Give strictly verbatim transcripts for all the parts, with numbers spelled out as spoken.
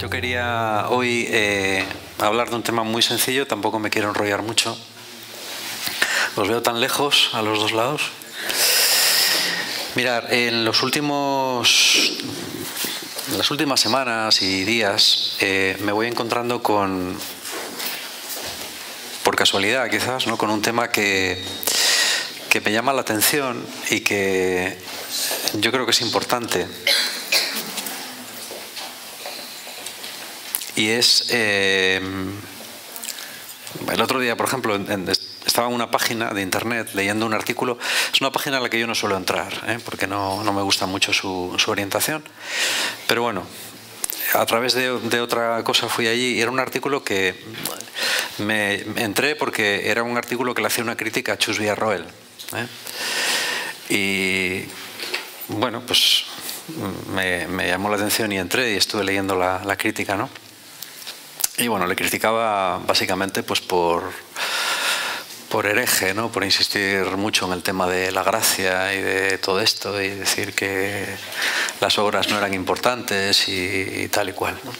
Yo quería hoy eh, hablar de un tema muy sencillo, tampoco me quiero enrollar mucho. Os veo tan lejos a los dos lados. Mirad, en los últimos, en las últimas semanas y días eh, me voy encontrando con, por casualidad quizás, ¿no?, con un tema que, que me llama la atención y que yo creo que es importante. Y es, eh, el otro día, por ejemplo, en, en, estaba en una página de internet leyendo un artículo. Es una página a la que yo no suelo entrar, ¿eh? porque no, no me gusta mucho su, su orientación. Pero bueno, a través de, de otra cosa fui allí y era un artículo que me, me entré porque era un artículo que le hacía una crítica a Chus Villarroel, ¿eh? Y bueno, pues me, me llamó la atención y entré y estuve leyendo la, la crítica, ¿no? Y bueno, le criticaba básicamente pues por, por hereje, ¿no? Por insistir mucho en el tema de la gracia y de todo esto y decir que las obras no eran importantes y, y tal y cual, ¿no?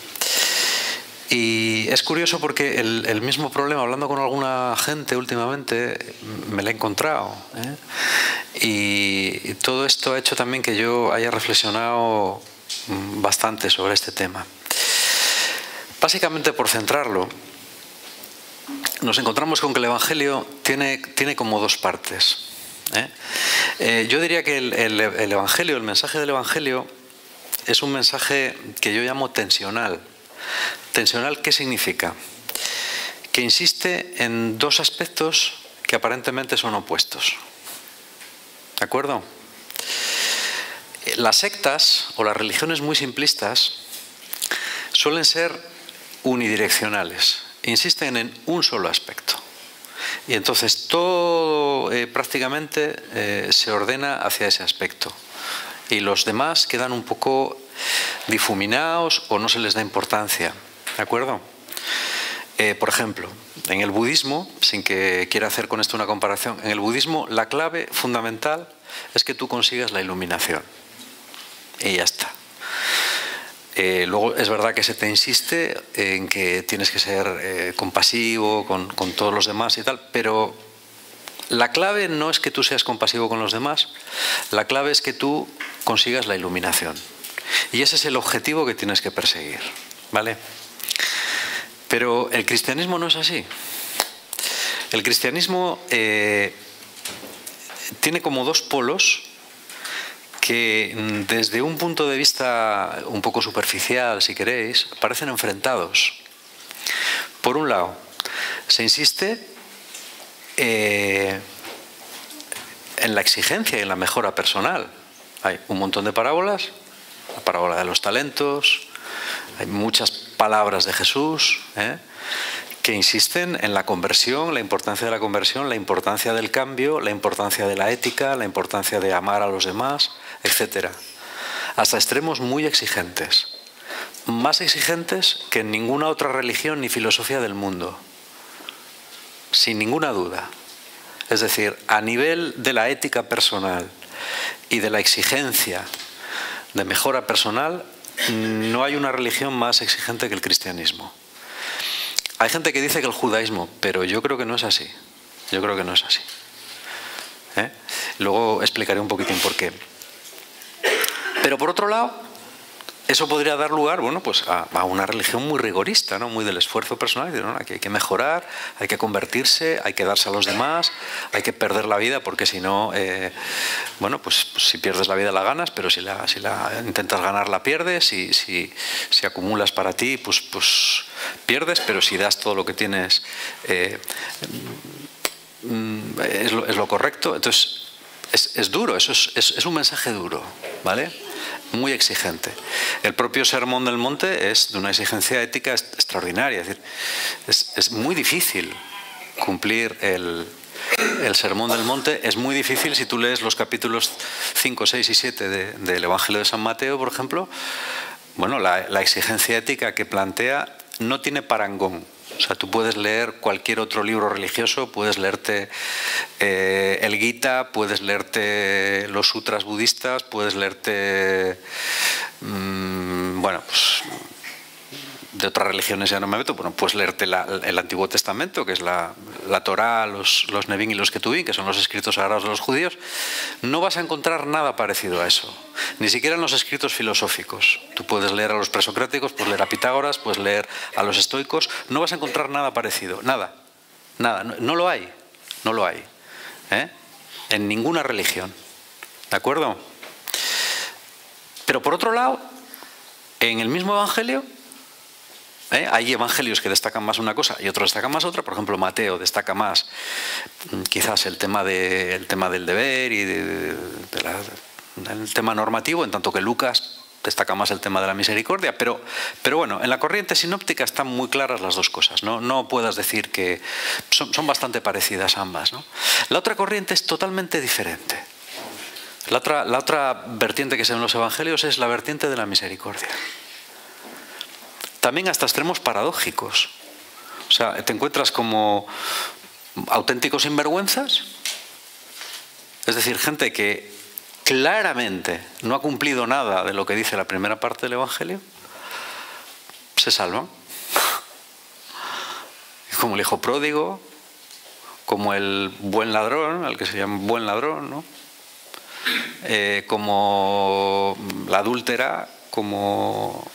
Y es curioso porque el, el mismo problema, hablando con alguna gente últimamente, me lo he encontrado, ¿eh? Y, y todo esto ha hecho también que yo haya reflexionado bastante sobre este tema. Básicamente, por centrarlo, nos encontramos con que el Evangelio tiene, tiene como dos partes, ¿eh? Eh, yo diría que el, el, el Evangelio, el mensaje del Evangelio, es un mensaje que yo llamo tensional. ¿Tensional qué significa? Que insiste en dos aspectos que aparentemente son opuestos. ¿De acuerdo? Las sectas o las religiones muy simplistas suelen ser unidireccionales, insisten en un solo aspecto y entonces todo eh, prácticamente eh, se ordena hacia ese aspecto y los demás quedan un poco difuminados o no se les da importancia, ¿de acuerdo? Eh, por ejemplo, en el budismo, sin que quiera hacer con esto una comparación, en el budismo la clave fundamental es que tú consigas la iluminación y ya está. Eh, luego es verdad que se te insiste en que tienes que ser eh, compasivo con, con todos los demás y tal, pero la clave no es que tú seas compasivo con los demás, la clave es que tú consigas la iluminación. Y ese es el objetivo que tienes que perseguir, ¿vale? Pero el cristianismo no es así. El cristianismo eh, tiene como dos polos que desde un punto de vista un poco superficial, si queréis, parecen enfrentados. Por un lado, se insiste eh, en la exigencia y en la mejora personal. Hay un montón de parábolas, la parábola de los talentos, hay muchas palabras de Jesús, ¿eh? que insisten en la conversión, la importancia de la conversión, la importancia del cambio, la importancia de la ética, la importancia de amar a los demás, etcétera. Hasta extremos muy exigentes. Más exigentes que en ninguna otra religión ni filosofía del mundo. Sin ninguna duda. Es decir, a nivel de la ética personal y de la exigencia de mejora personal, no hay una religión más exigente que el cristianismo. Hay gente que dice que el judaísmo, pero yo creo que no es así. Yo creo que no es así. ¿Eh? Luego explicaré un poquitín por qué. Pero por otro lado, eso podría dar lugar, bueno, pues a, a una religión muy rigorista, ¿no? Muy del esfuerzo personal, ¿no? Aquí hay que mejorar, hay que convertirse, hay que darse a los demás, hay que perder la vida, porque si no, eh, bueno, pues, pues si pierdes la vida la ganas, pero si la, si la intentas ganar la pierdes, y si, si acumulas para ti, pues, pues pierdes, pero si das todo lo que tienes, eh, es, lo, es lo correcto. Entonces, es, es duro, eso es, es, es un mensaje duro, ¿vale? Muy exigente. El propio Sermón del Monte es de una exigencia ética extraordinaria. Es decir, es, es muy difícil cumplir el, el Sermón del Monte. Es muy difícil si tú lees los capítulos cinco, seis y siete de, del Evangelio de San Mateo, por ejemplo. Bueno, la, la exigencia ética que plantea no tiene parangón. O sea, tú puedes leer cualquier otro libro religioso, puedes leerte eh, el Gita, puedes leerte los sutras budistas, puedes leerte, mmm, bueno, pues de otras religiones ya no me meto, bueno, puedes leerte la, el Antiguo Testamento, que es la, la Torá, los, los Nevín y los Ketubín, que son los escritos sagrados de los judíos. No vas a encontrar nada parecido a eso, ni siquiera en los escritos filosóficos. Tú puedes leer a los presocráticos, puedes leer a Pitágoras, puedes leer a los estoicos, no vas a encontrar nada parecido, nada, nada, no, no lo hay, no lo hay, ¿eh? En ninguna religión, ¿de acuerdo? Pero por otro lado, en el mismo Evangelio, ¿eh? hay evangelios que destacan más una cosa y otros destacan más otra. Por ejemplo, Mateo destaca más quizás el tema, de, el tema del deber y de, de, de la, el tema normativo, en tanto que Lucas destaca más el tema de la misericordia. Pero, pero bueno, en la corriente sinóptica están muy claras las dos cosas, ¿no? No puedas decir que son, son bastante parecidas ambas, ¿no? La otra corriente es totalmente diferente. La otra, la otra vertiente que se ve en los evangelios es la vertiente de la misericordia. También hasta extremos paradójicos. O sea, te encuentras como auténticos sinvergüenzas, es decir, gente que claramente no ha cumplido nada de lo que dice la primera parte del Evangelio, se salvan. Como el hijo pródigo, como el buen ladrón, al que se llama buen ladrón, ¿no? Eh, como la adúltera, como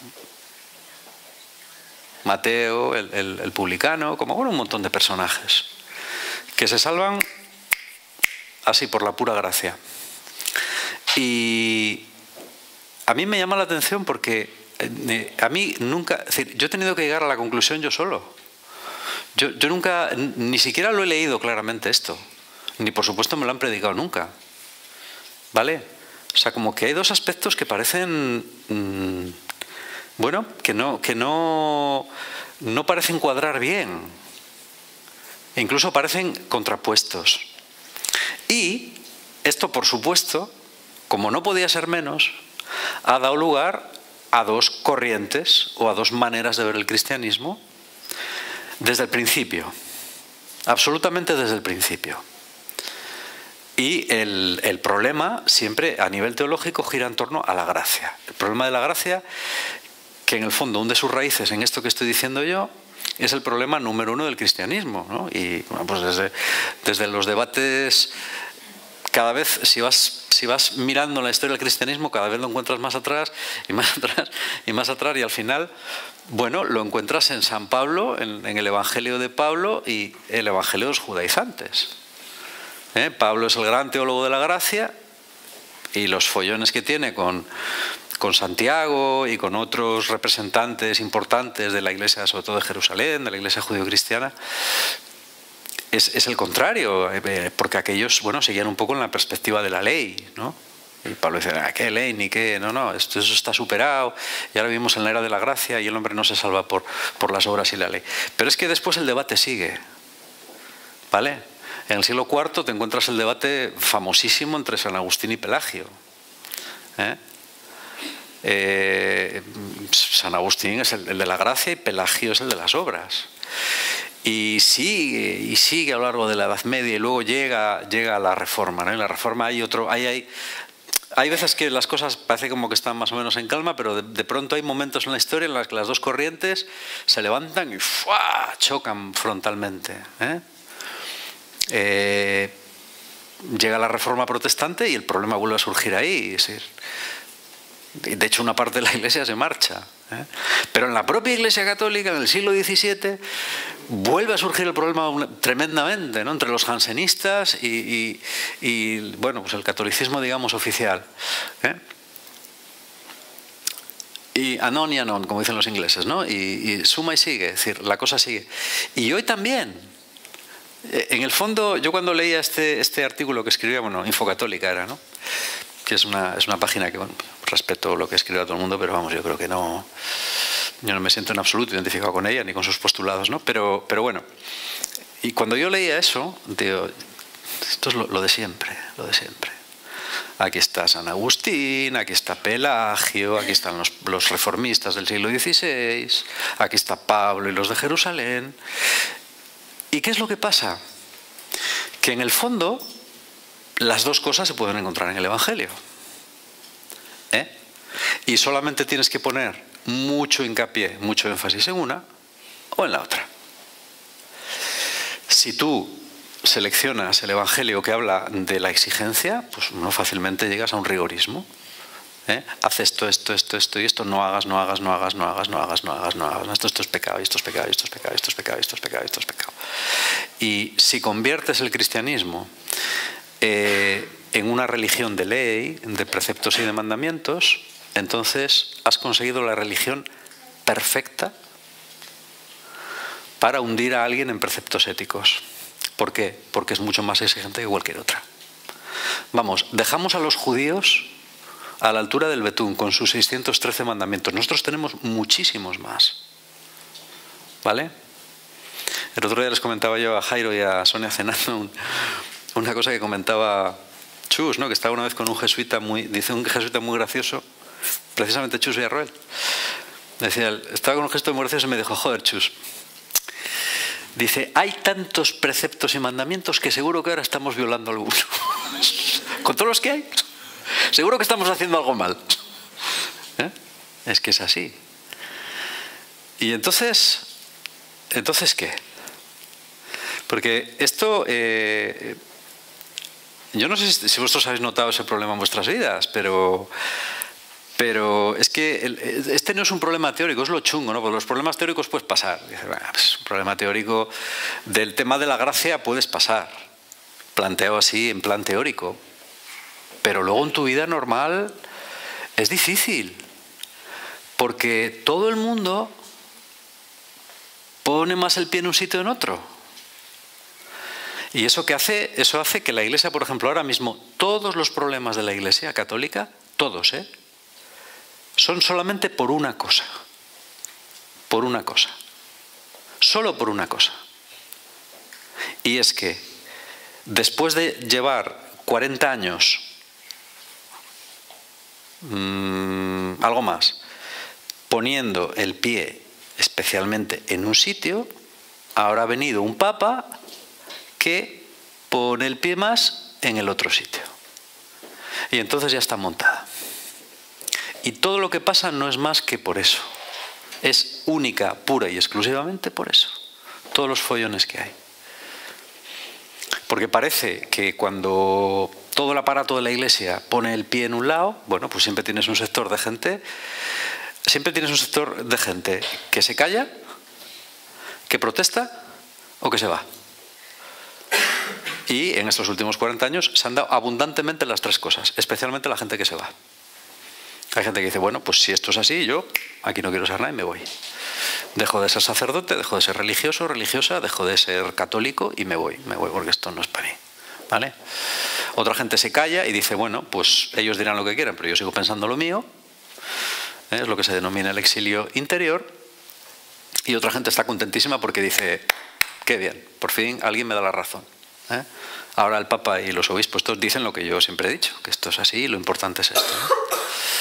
Mateo, el, el, el publicano, como bueno, un montón de personajes que se salvan así por la pura gracia. Y a mí me llama la atención porque eh, a mí nunca, es decir, yo he tenido que llegar a la conclusión yo solo. Yo, yo nunca, ni siquiera lo he leído claramente esto, ni por supuesto me lo han predicado nunca. ¿Vale? O sea, como que hay dos aspectos que parecen, mmm, bueno, que no, que no, no parecen cuadrar bien. E incluso parecen contrapuestos. Y esto, por supuesto, como no podía ser menos, ha dado lugar a dos corrientes o a dos maneras de ver el cristianismo desde el principio. Absolutamente desde el principio. Y el, el problema siempre a nivel teológico gira en torno a la gracia. El problema de la gracia, que en el fondo hunde sus raíces en esto que estoy diciendo yo, es el problema número uno del cristianismo, ¿no? Y bueno, pues desde, desde los debates, cada vez si vas, si vas mirando la historia del cristianismo, cada vez lo encuentras más atrás y más atrás y más atrás, y al final, bueno, lo encuentras en San Pablo, en, en el Evangelio de Pablo y el Evangelio de los judaizantes. ¿Eh? Pablo es el gran teólogo de la gracia y los follones que tiene con, con Santiago y con otros representantes importantes de la iglesia, sobre todo de Jerusalén, de la iglesia judío-cristiana, es, es el contrario, porque aquellos, bueno, seguían un poco en la perspectiva de la ley, ¿no? Y Pablo dice, ah, ¿qué ley ni qué? No, no, esto, eso está superado y ahora vivimos en la era de la gracia y el hombre no se salva por, por las obras y la ley. Pero es que después el debate sigue, ¿vale? En el siglo cuarto te encuentras el debate famosísimo entre San Agustín y Pelagio. ¿Eh? Eh, San Agustín es el, el de la gracia y Pelagio es el de las obras. Y sigue, y sigue a lo largo de la Edad Media y luego llega, llega a la Reforma, ¿no? En la Reforma hay otro... Hay, hay, hay veces que las cosas parece como que están más o menos en calma, pero de, de pronto hay momentos en la historia en los que las dos corrientes se levantan y ¡fua! Chocan frontalmente, ¿eh? Eh, llega la Reforma protestante y el problema vuelve a surgir ahí. Es decir, de hecho, una parte de la Iglesia se marcha, ¿eh? Pero en la propia Iglesia Católica, en el siglo diecisiete, vuelve a surgir el problema tremendamente, ¿no? Entre los jansenistas y, y, y bueno, pues el catolicismo, digamos, oficial, ¿eh? Y anon y anon, como dicen los ingleses, ¿no? Y, y suma y sigue, es decir, la cosa sigue. Y hoy también. En el fondo, yo cuando leía este, este artículo que escribía, bueno, Infocatólica era, ¿no? Que es una, es una página que, bueno, respeto lo que escribe a todo el mundo, pero vamos, yo creo que no, yo no me siento en absoluto identificado con ella ni con sus postulados, ¿no? Pero, pero bueno, y cuando yo leía eso, digo, esto es lo, lo de siempre, lo de siempre. Aquí está San Agustín, aquí está Pelagio, aquí están los, los reformistas del siglo dieciséis, aquí está Pablo y los de Jerusalén. ¿Y qué es lo que pasa? Que en el fondo las dos cosas se pueden encontrar en el Evangelio, ¿eh? Y solamente tienes que poner mucho hincapié, mucho énfasis en una o en la otra. Si tú seleccionas el Evangelio que habla de la exigencia, pues no fácilmente llegas a un rigorismo. ¿Eh? Haz esto, esto, esto, esto y esto, no hagas, no hagas, no hagas, no hagas, no hagas, no hagas, no hagas, esto, esto es pecado, esto es pecado, esto es pecado, esto es pecado, esto es pecado, esto es pecado. Y si conviertes el cristianismo eh, en una religión de ley, de preceptos y de mandamientos, entonces has conseguido la religión perfecta para hundir a alguien en preceptos éticos. ¿Por qué? Porque es mucho más exigente que cualquier otra. Vamos, dejamos a los judíos a la altura del betún, con sus seiscientos trece mandamientos. Nosotros tenemos muchísimos más. ¿Vale? El otro día les comentaba yo a Jairo y a Sonia cenando un, una cosa que comentaba Chus, ¿no? Que estaba una vez con un jesuita muy, dice un jesuita muy gracioso, precisamente Chus Villarroel. Decía, estaba con un gesto muy gracioso y me dijo, joder, Chus, dice, hay tantos preceptos y mandamientos que seguro que ahora estamos violando alguno. Con todos los que hay, seguro que estamos haciendo algo mal. ¿Eh? Es que es así. Y entonces, ¿entonces qué? Porque esto, eh, yo no sé si vosotros habéis notado ese problema en vuestras vidas, pero, pero es que el, este no es un problema teórico, es lo chungo, ¿no? Porque los problemas teóricos puedes pasar. Dices, bueno, pues, un problema teórico del tema de la gracia puedes pasar, planteado así en plan teórico. Pero luego en tu vida normal es difícil, porque todo el mundo pone más el pie en un sitio que en otro. Y eso que hace, eso hace que la Iglesia, por ejemplo, ahora mismo, todos los problemas de la Iglesia católica, todos, ¿eh? son solamente por una cosa. Por una cosa. Solo por una cosa. Y es que después de llevar cuarenta años, mmm, algo más, poniendo el pie especialmente en un sitio, ahora ha venido un papa que pone el pie más en el otro sitio. Y entonces ya está montada. Y todo lo que pasa no es más que por eso. Es única, pura y exclusivamente por eso. Todos los follones que hay. Porque parece que cuando todo el aparato de la Iglesia pone el pie en un lado, bueno, pues siempre tienes un sector de gente, siempre tienes un sector de gente que se calla, que protesta o que se va. Y en estos últimos cuarenta años se han dado abundantemente las tres cosas, especialmente la gente que se va. Hay gente que dice, bueno, pues si esto es así, yo aquí no quiero ser nada y me voy. Dejo de ser sacerdote, dejo de ser religioso, religiosa, dejo de ser católico y me voy. Me voy porque esto no es para mí. ¿Vale? Otra gente se calla y dice, bueno, pues ellos dirán lo que quieran, pero yo sigo pensando lo mío. ¿Eh? Es lo que se denomina el exilio interior. Y otra gente está contentísima porque dice, qué bien, por fin alguien me da la razón. ¿Eh? Ahora el Papa y los obispos todos dicen lo que yo siempre he dicho, que esto es así y lo importante es esto. ¿Eh?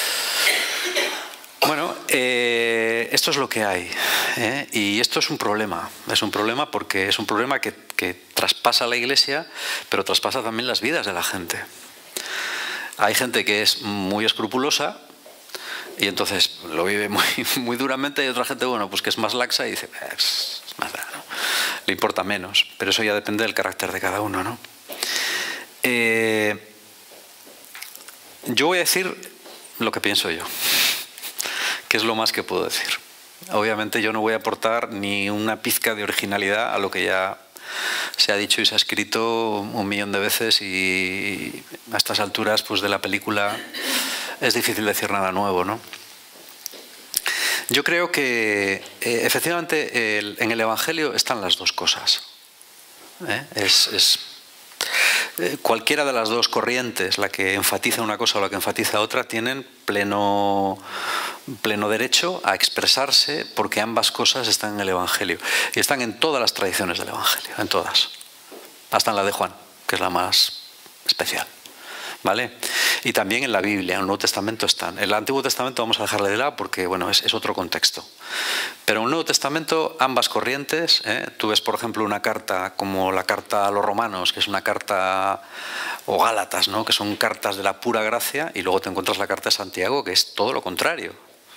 Bueno, eh, esto es lo que hay, ¿eh? Y esto es un problema, es un problema porque es un problema que, que traspasa la Iglesia, pero traspasa también las vidas de la gente. Hay gente que es muy escrupulosa y entonces lo vive muy, muy duramente, y otra gente, bueno, pues que es más laxa y dice, es más nada, ¿no? Le importa menos, pero eso ya depende del carácter de cada uno, ¿no? Eh, yo voy a decir lo que pienso yo, que es lo más que puedo decir. Obviamente yo no voy a aportar ni una pizca de originalidad a lo que ya se ha dicho y se ha escrito un millón de veces, y a estas alturas pues de la película es difícil decir nada nuevo, ¿no? Yo creo que eh, efectivamente el, en el Evangelio están las dos cosas. ¿Eh? Es, es eh, cualquiera de las dos corrientes, la que enfatiza una cosa o la que enfatiza otra, tienen pleno, pleno derecho a expresarse, porque ambas cosas están en el Evangelio. Y están en todas las tradiciones del Evangelio, en todas. Hasta en la de Juan, que es la más especial. ¿Vale? Y también en la Biblia, en el Nuevo Testamento están. En el Antiguo Testamento vamos a dejarle de lado porque, bueno, es, es otro contexto. Pero en el Nuevo Testamento ambas corrientes, ¿eh? Tú ves, por ejemplo, una carta como la carta a los Romanos, que es una carta, o Gálatas, ¿no? Que son cartas de la pura gracia, y luego te encuentras la carta de Santiago, que es todo lo contrario.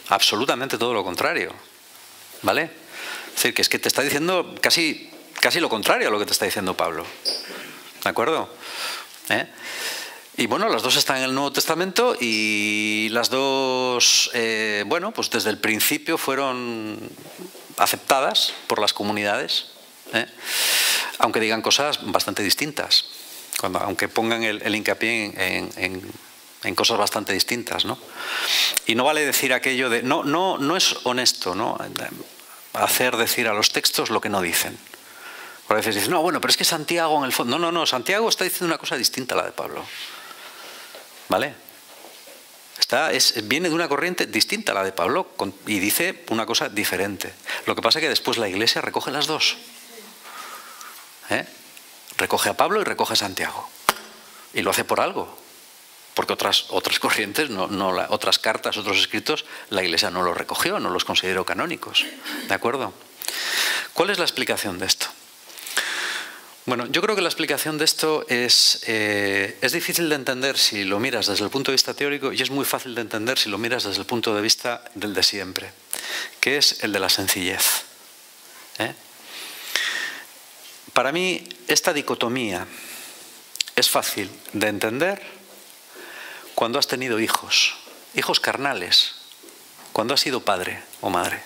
absolutamente todo lo contrario. ¿Vale? Es decir, que es que te está diciendo casi, casi lo contrario a lo que te está diciendo Pablo. ¿De acuerdo? ¿Eh? Y bueno, las dos están en el Nuevo Testamento y las dos, eh, bueno, pues desde el principio fueron aceptadas por las comunidades, ¿eh? Aunque digan cosas bastante distintas, cuando, aunque pongan el, el hincapié en, en, en, en cosas bastante distintas, ¿no? Y no vale decir aquello de, no, no, no es honesto, ¿no? Hacer decir a los textos lo que no dicen. Por a veces dicen, no, bueno, pero es que Santiago en el fondo... No, no, no, Santiago está diciendo una cosa distinta a la de Pablo. ¿Vale? Está, es, viene de una corriente distinta a la de Pablo con, y dice una cosa diferente. Lo que pasa es que después la Iglesia recoge las dos. ¿Eh? Recoge a Pablo y recoge a Santiago. Y lo hace por algo. Porque otras, otras corrientes, no, no, la, otras cartas, otros escritos, la Iglesia no los recogió, no los consideró canónicos. ¿De acuerdo? ¿Cuál es la explicación de esto? Bueno, yo creo que la explicación de esto es, eh, es difícil de entender si lo miras desde el punto de vista teórico y es muy fácil de entender si lo miras desde el punto de vista del de siempre, que es el de la sencillez. ¿Eh? Para mí, esta dicotomía es fácil de entender cuando has tenido hijos, hijos carnales, cuando has sido padre o madre.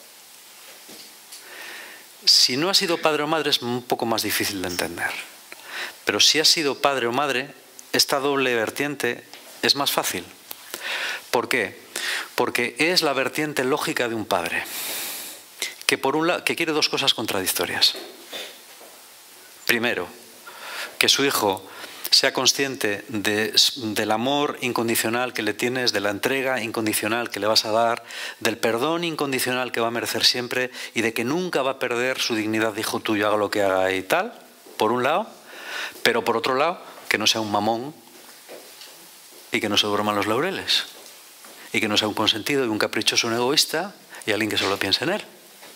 Si no has sido padre o madre es un poco más difícil de entender. Pero si has sido padre o madre, esta doble vertiente es más fácil. ¿Por qué? Porque es la vertiente lógica de un padre, que por un lado, que quiere dos cosas contradictorias. Primero, que su hijo sea consciente de, del amor incondicional que le tienes, de la entrega incondicional que le vas a dar, del perdón incondicional que va a merecer siempre y de que nunca va a perder su dignidad de hijo tuyo, haga lo que haga y tal, por un lado, pero por otro lado, que no sea un mamón y que no se duerman los laureles y que no sea un consentido y un caprichoso, un egoísta y alguien que solo piense en él.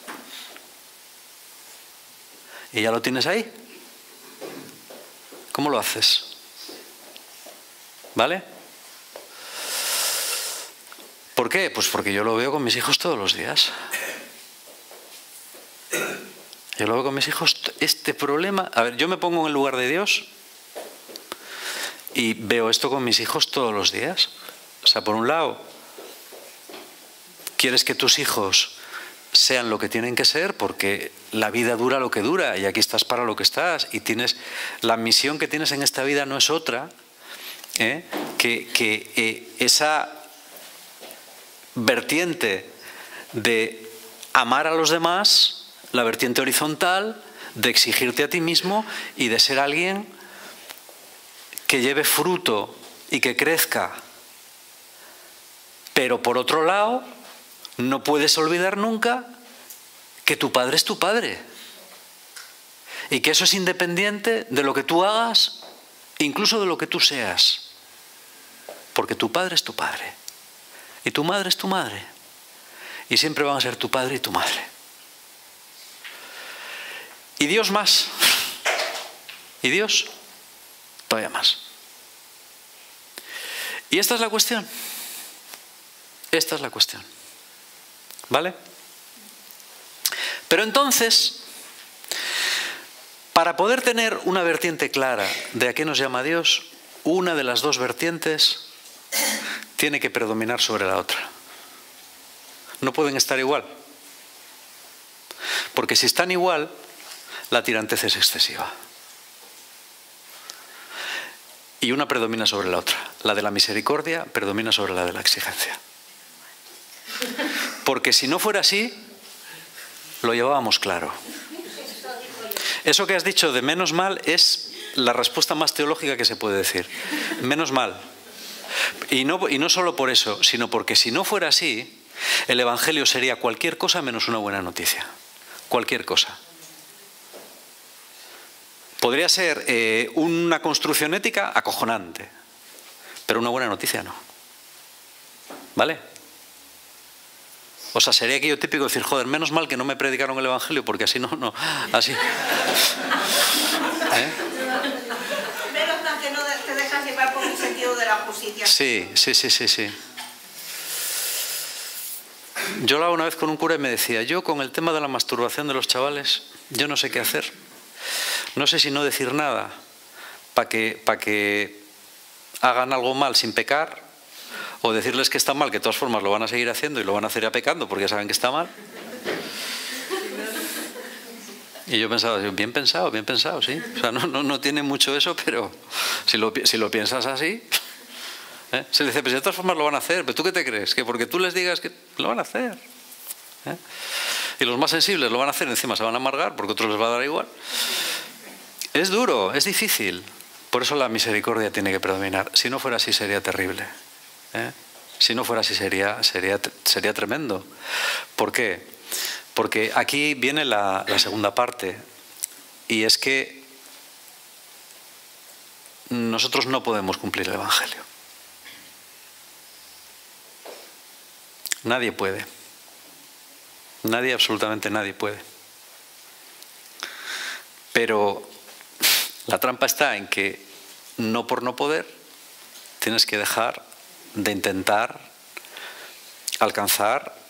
¿Y ya lo tienes ahí? ¿Cómo lo haces? ¿Vale? ¿Por qué? Pues porque yo lo veo con mis hijos todos los días. Yo lo veo con mis hijos. Este problema... A ver, yo me pongo en el lugar de Dios y veo esto con mis hijos todos los días. O sea, por un lado, quieres que tus hijos sean lo que tienen que ser porque la vida dura lo que dura y aquí estás para lo que estás y tienes la misión que tienes en esta vida no es otra ¿eh? que, que eh, esa vertiente de amar a los demás, la vertiente horizontal de exigirte a ti mismo y de ser alguien que lleve fruto y que crezca. Pero por otro lado, no puedes olvidar nunca que tu padre es tu padre y que eso es independiente de lo que tú hagas, incluso de lo que tú seas, porque tu padre es tu padre y tu madre es tu madre y siempre van a ser tu padre y tu madre. Y Dios más, y Dios todavía más. Y esta es la cuestión, esta es la cuestión. ¿Vale? Pero entonces, para poder tener una vertiente clara de a qué nos llama Dios, una de las dos vertientes tiene que predominar sobre la otra. No pueden estar igual. Porque si están igual, la tirantez es excesiva. Y una predomina sobre la otra. La de la misericordia predomina sobre la de la exigencia. Porque si no fuera así, lo llevábamos claro. Eso que has dicho de menos mal es la respuesta más teológica que se puede decir. Menos mal. Y no, y no solo por eso, sino porque si no fuera así, el Evangelio sería cualquier cosa menos una buena noticia. Cualquier cosa. Podría ser eh, una construcción ética acojonante, pero una buena noticia no. ¿Vale? O sea, sería aquello típico de decir, joder, menos mal que no me predicaron el Evangelio, porque así no, no, así. ¿Eh? Menos mal que no te dejas llevar por un sentido de la justicia. Sí, sí, sí, sí, sí. Yo hablaba una vez con un cura y me decía, yo con el tema de la masturbación de los chavales, yo no sé qué hacer. No sé si no decir nada para que, para que hagan algo mal sin pecar, o decirles que está mal, que de todas formas lo van a seguir haciendo y lo van a hacer ya pecando porque ya saben que está mal. Y yo pensaba, bien pensado, bien pensado, sí. O sea, no, no, no tiene mucho eso, pero si lo, si lo piensas así... ¿eh? Se le dice, pero de todas formas lo van a hacer, pero ¿tú qué te crees? Que porque tú les digas que lo van a hacer. ¿eh? Y los más sensibles lo van a hacer, encima se van a amargar porque a otros les va a dar igual. Es duro, es difícil. Por eso la misericordia tiene que predominar. Si no fuera así sería terrible. ¿eh? Si no fuera así sería, sería, sería tremendo. ¿Por qué? Porque aquí viene la, la segunda parte. Y es que nosotros no podemos cumplir el Evangelio. Nadie puede. Nadie, absolutamente nadie puede. Pero la trampa está en que no por no poder tienes que dejar de intentar alcanzar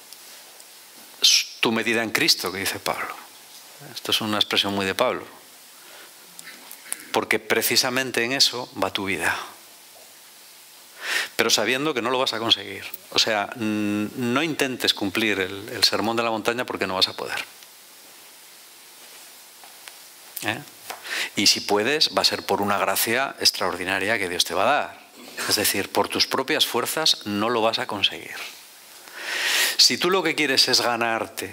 tu medida en Cristo, que dice Pablo. Esto es una expresión muy de Pablo. Porque precisamente en eso va tu vida. Pero sabiendo que no lo vas a conseguir. O sea, no intentes cumplir el, el sermón de la montaña porque no vas a poder. ¿Eh? Y si puedes, va a ser por una gracia extraordinaria que Dios te va a dar. Es decir, por tus propias fuerzas no lo vas a conseguir. Si tú lo que quieres es ganarte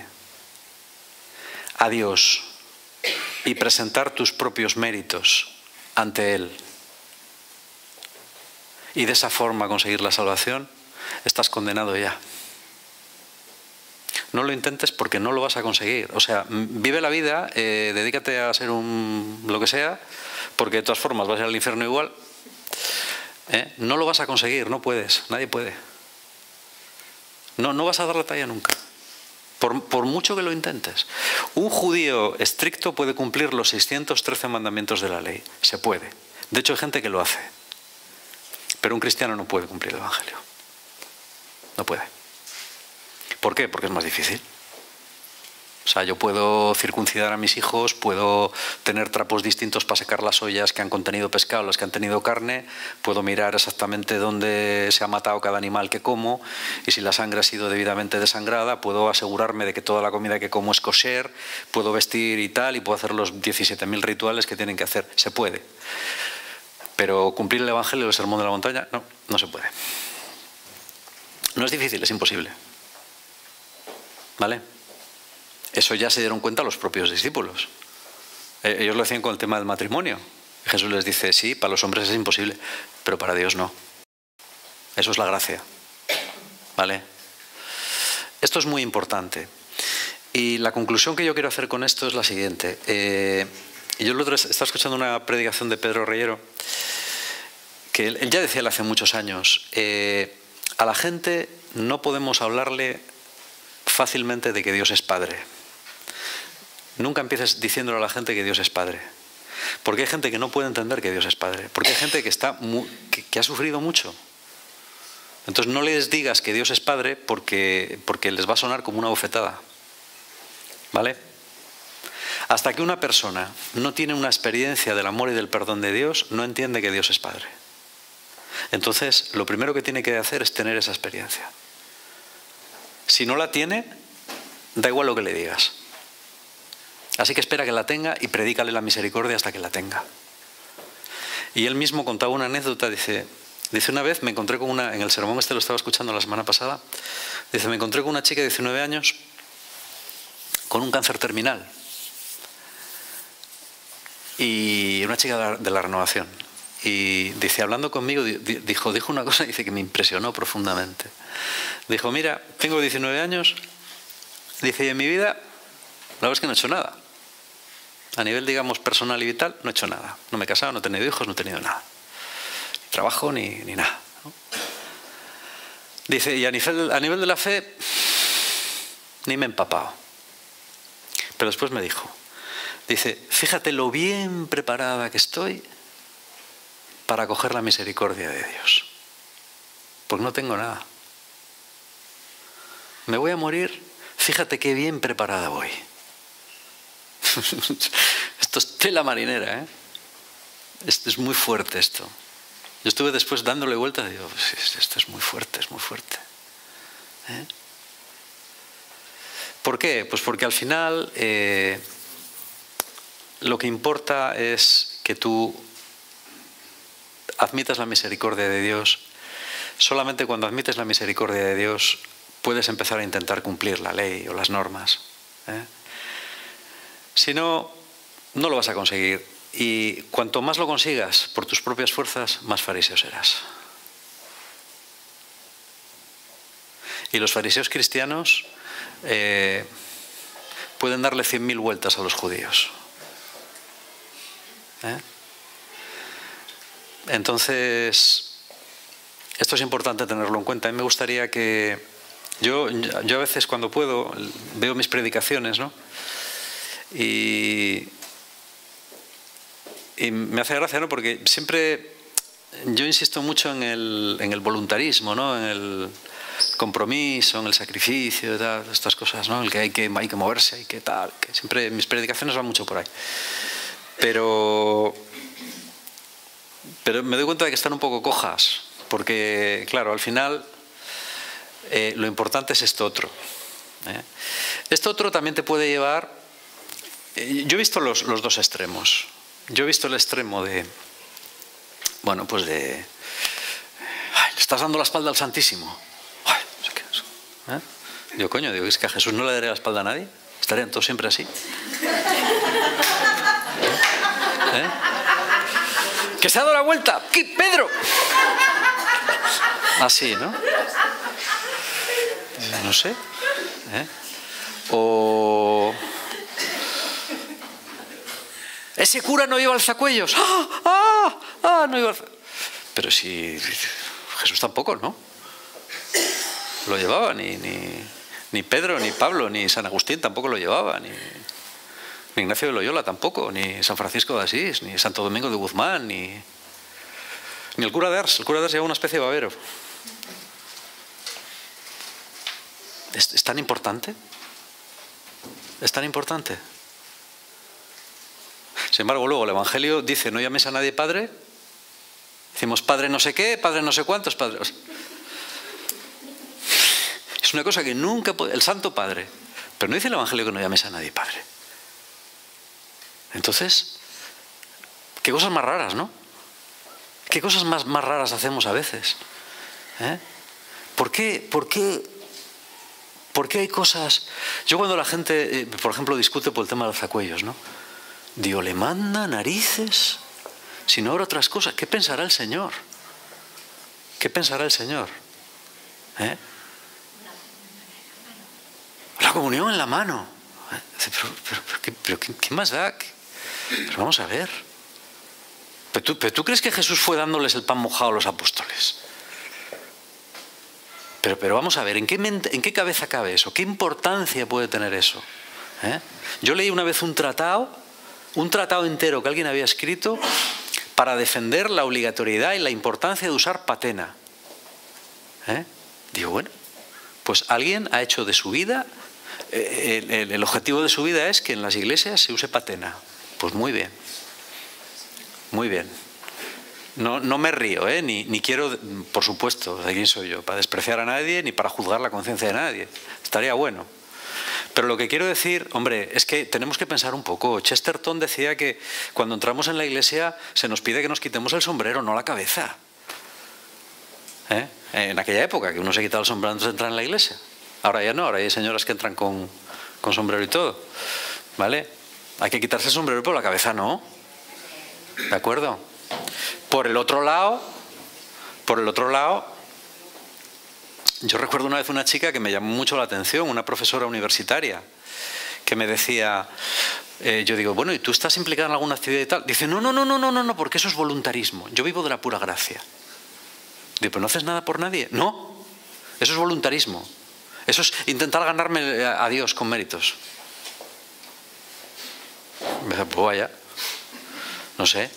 a Dios y presentar tus propios méritos ante Él, y de esa forma conseguir la salvación, estás condenado ya. No lo intentes porque no lo vas a conseguir. O sea, vive la vida, eh, dedícate a ser un lo que sea, porque de todas formas vas a ir al infierno igual. ¿eh? No lo vas a conseguir, no puedes, nadie puede. No, no vas a dar la talla nunca, por, por mucho que lo intentes. Un judío estricto puede cumplir los seiscientos trece mandamientos de la ley, se puede. De hecho hay gente que lo hace. Pero un cristiano no puede cumplir el Evangelio. No puede. ¿Por qué? Porque es más difícil. O sea, yo puedo circuncidar a mis hijos, puedo tener trapos distintos para secar las ollas que han contenido pescado, las que han tenido carne, puedo mirar exactamente dónde se ha matado cada animal que como, y si la sangre ha sido debidamente desangrada, puedo asegurarme de que toda la comida que como es kosher, puedo vestir y tal, y puedo hacer los diecisiete mil rituales que tienen que hacer. Se puede. Pero cumplir el Evangelio, el sermón de la montaña, no, no se puede. No es difícil, es imposible. ¿Vale? Eso ya se dieron cuenta los propios discípulos. Eh, ellos lo decían con el tema del matrimonio. Jesús les dice, sí, para los hombres es imposible, pero para Dios no. Eso es la gracia. ¿Vale? Esto es muy importante. Y la conclusión que yo quiero hacer con esto es la siguiente. Eh, yo el otro día estaba escuchando una predicación de Pedro Reyero, que él, él ya decía hace muchos años, eh, a la gente no podemos hablarle fácilmente de que Dios es Padre. Nunca empieces diciéndole a la gente que Dios es Padre. Porque hay gente que no puede entender que Dios es Padre. Porque hay gente que, está muy, que, que ha sufrido mucho. Entonces no les digas que Dios es Padre porque, porque les va a sonar como una bofetada. ¿Vale? Hasta que una persona no tiene una experiencia del amor y del perdón de Dios, no entiende que Dios es Padre. Entonces, lo primero que tiene que hacer es tener esa experiencia. Si no la tiene, da igual lo que le digas. Así que espera que la tenga y predícale la misericordia hasta que la tenga. Y él mismo contaba una anécdota, dice, dice una vez me encontré con una, en el sermón este lo estaba escuchando la semana pasada, dice, me encontré con una chica de diecinueve años con un cáncer terminal. Y una chica de la, de la Renovación. Y dice, hablando conmigo, dijo, dijo una cosa dice, que me impresionó profundamente. Dijo, mira, tengo diecinueve años, dice, y en mi vida, la verdad es que no he hecho nada. A nivel, digamos, personal y vital, no he hecho nada. No me he casado, no he tenido hijos, no he tenido nada. Ni trabajo, ni, ni nada. ¿no? Dice, y a nivel, a nivel de la fe, ni me he empapado. Pero después me dijo, dice, fíjate lo bien preparada que estoy para acoger la misericordia de Dios. Porque no tengo nada. me voy a morir, fíjate qué bien preparada voy. Esto es tela marinera, ¿eh? Esto es muy fuerte esto. Yo estuve después dándole vueltas y digo, pues esto es muy fuerte, es muy fuerte. ¿Eh? ¿Por qué? Pues porque al final eh, lo que importa es que tú admitas la misericordia de Dios. Solamente cuando admites la misericordia de Dios puedes empezar a intentar cumplir la ley o las normas. ¿eh? Si no, no lo vas a conseguir. Y cuanto más lo consigas por tus propias fuerzas, más fariseo serás. Y los fariseos cristianos eh, pueden darle cien mil vueltas a los judíos. ¿Eh? Entonces, esto es importante tenerlo en cuenta. A mí me gustaría que... Yo, yo a veces cuando puedo veo mis predicaciones, ¿no? Y, y me hace gracia, ¿no? Porque siempre yo insisto mucho en el, en el voluntarismo, ¿no? En el compromiso, en el sacrificio, tal, estas cosas, ¿no? El que hay que, hay que moverse, hay que tal. Que siempre mis predicaciones van mucho por ahí. Pero, pero me doy cuenta de que están un poco cojas, porque, claro, al final eh, lo importante es esto otro. ¿eh? Esto otro también te puede llevar... Eh, yo he visto los, los dos extremos. Yo he visto el extremo de... Bueno, pues de... Ay, le estás dando la espalda al Santísimo. Ay, no sé qué es. ¿Eh? Digo, coño, digo, es que a Jesús no le daré la espalda a nadie. Estarían todos siempre así. ¿Eh? ¡Que se ha dado la vuelta! ¿Qué, Pedro? Así, ¿no? No sé. ¿Eh? O... Ese cura no iba al Zacuellos. ¡Ah! ¡Ah! ¡Ah! No iba al... Pero si... Jesús tampoco, ¿no? Lo llevaba, ni, ni, ni Pedro, ni Pablo, ni San Agustín tampoco lo llevaba, ni... Ni Ignacio de Loyola tampoco, ni San Francisco de Asís, ni Santo Domingo de Guzmán, ni, ni el cura de Ars. El cura de Ars lleva una especie de babero. ¿Es, ¿Es tan importante? ¿Es tan importante? Sin embargo, luego el Evangelio dice, no llames a nadie padre. Decimos, padre no sé qué, padre no sé cuántos, padre... Es una cosa que nunca puede... El Santo Padre. Pero no dice el Evangelio que no llames a nadie padre. Entonces, qué cosas más raras, ¿no? Qué cosas más, más raras hacemos a veces. ¿Eh? ¿Por qué, por qué, por qué hay cosas... Yo cuando la gente, eh, por ejemplo, discute por el tema de los zacuellos, ¿no? Digo, le manda narices, si no habrá otras cosas. ¿Qué pensará el Señor? ¿Qué pensará el Señor? ¿Eh? La comunión en la mano. Pero, pero, pero, ¿qué, pero ¿qué, ¿qué más da? Pero vamos a ver. ¿Pero tú, ¿Pero tú crees que Jesús fue dándoles el pan mojado a los apóstoles? Pero, pero vamos a ver, ¿en qué, mente, ¿en qué cabeza cabe eso? ¿Qué importancia puede tener eso? ¿Eh? Yo leí una vez un tratado, un tratado entero que alguien había escrito para defender la obligatoriedad y la importancia de usar patena. ¿Eh? Digo, bueno, pues alguien ha hecho de su vida... El, el, el objetivo de su vida es que en las iglesias se use patena. Pues muy bien. Muy bien. No, no me río, ¿eh? ni, ni quiero, por supuesto, ¿de quién soy yo? Para despreciar a nadie ni para juzgar la conciencia de nadie. Estaría bueno. Pero lo que quiero decir, hombre, es que tenemos que pensar un poco. Chesterton decía que cuando entramos en la iglesia se nos pide que nos quitemos el sombrero, no la cabeza. ¿Eh? En aquella época, que uno se quitaba el sombrero antes de entrar en la iglesia. Ahora ya no, ahora hay señoras que entran con, con sombrero y todo. ¿Vale? Hay que quitarse el sombrero, pero la cabeza no. ¿De acuerdo? Por el otro lado, por el otro lado, yo recuerdo una vez una chica que me llamó mucho la atención, una profesora universitaria, que me decía, eh, yo digo, bueno, ¿y tú estás implicada en alguna actividad y tal? Dice, no, no, no, no, no, no, no, porque eso es voluntarismo. Yo vivo de la pura gracia. Digo, ¿pero no haces nada por nadie? No, eso es voluntarismo. Eso es intentar ganarme a Dios con méritos. Me dice, pues vaya, no sé,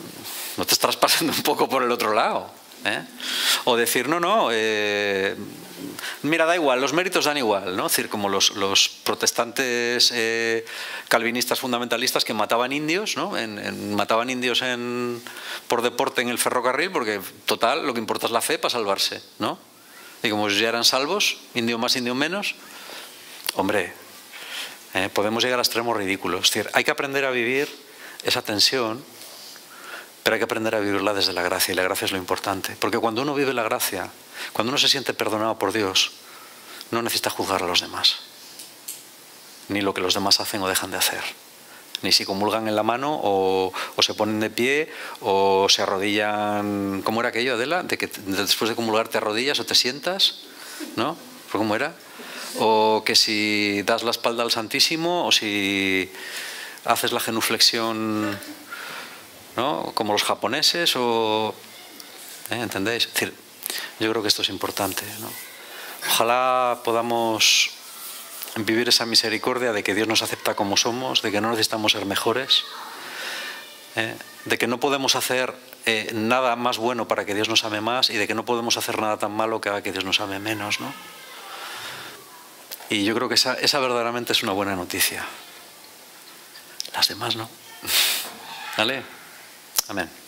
no te estás pasando un poco por el otro lado, ¿eh? O decir, no, no, eh, mira, da igual, los méritos dan igual, ¿no? Es decir, como los, los protestantes eh, calvinistas fundamentalistas que mataban indios, ¿no? En, en, mataban indios en, por deporte en el ferrocarril, porque total, lo que importa es la fe para salvarse, ¿no? Y como ya eran salvos, indio más, indio menos, hombre, eh, podemos llegar a extremos ridículos. Es decir, hay que aprender a vivir esa tensión, pero hay que aprender a vivirla desde la gracia, y la gracia es lo importante. Porque cuando uno vive la gracia, cuando uno se siente perdonado por Dios, no necesita juzgar a los demás, ni lo que los demás hacen o dejan de hacer, ni si comulgan en la mano o, o se ponen de pie o se arrodillan. ¿Cómo era aquello, Adela? De que después de comulgar te arrodillas o te sientas, ¿no? ¿Cómo era? O que si das la espalda al Santísimo o si haces la genuflexión, ¿no? Como los japoneses, o ¿eh? ¿Entendéis? Es decir, yo creo que esto es importante, ¿no? Ojalá podamos vivir esa misericordia de que Dios nos acepta como somos, de que no necesitamos ser mejores, ¿eh? De que no podemos hacer eh, nada más bueno para que Dios nos ame más, y de que no podemos hacer nada tan malo que haga que Dios nos ame menos, ¿no? Y yo creo que esa, esa verdaderamente es una buena noticia. Las demás no. ¿Vale? Amén.